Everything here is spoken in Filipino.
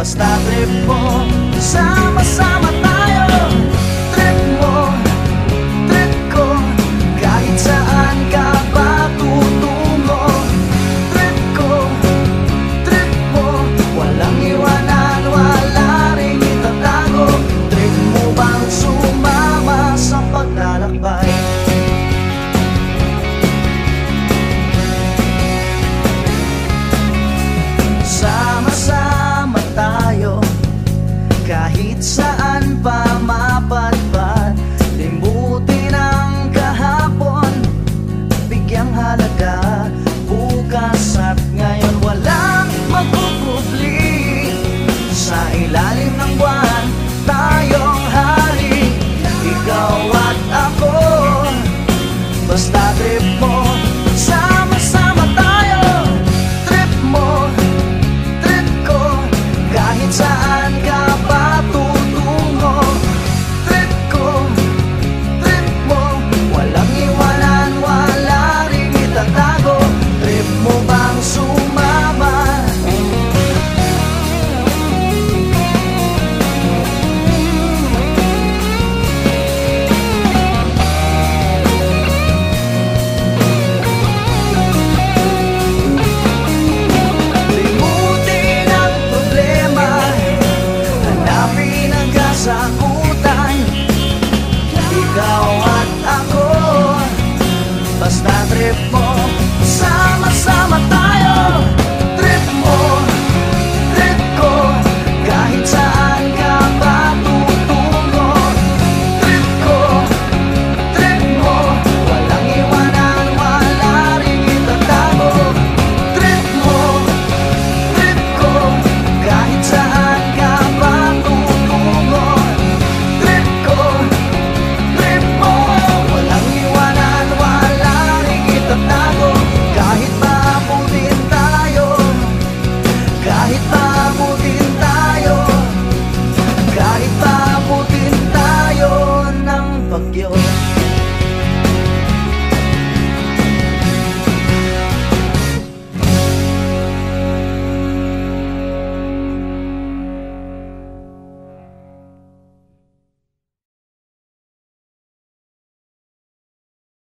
basta trip mo. Sama-sama tayo. Trip mo, trip ko, kahit saan ka ba tutungo. Trip ko, trip mo, walang iwanan, wala ring itatago. Trip mo bang sumama sa paglalakbay? Sama-sama tayo, kahit saan pa mapadpad. Limutin ang kahapon, bigyang halaga bukas at ngayon. Walang magpupubli sa ilalim ng buwan.